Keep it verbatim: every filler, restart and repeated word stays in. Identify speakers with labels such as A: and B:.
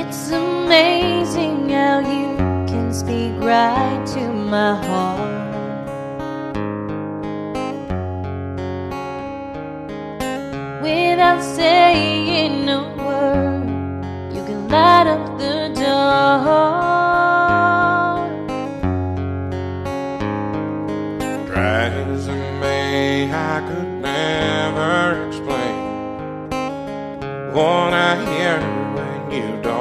A: It's amazing how you can speak right to my heart. Without saying a word, you can light up the dark.
B: Try as I may, I could never explain what I hear when you don't